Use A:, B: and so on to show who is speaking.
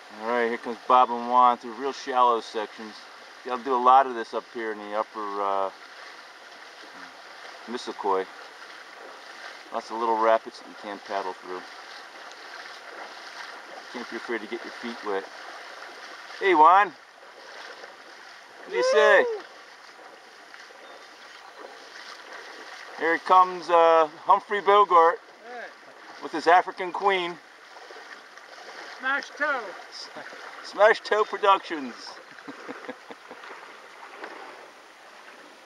A: Alright, here comes Bob and Juan through real shallow sections. You gotta do a lot of this up here in the upper Missacoy. Lots of little rapids that you can't paddle through. Can't be afraid to get your feet wet. Hey Juan, what do you say? Here comes Humphrey Bogart with his African Queen.
B: Smash Toe.
A: Smash Toe Productions.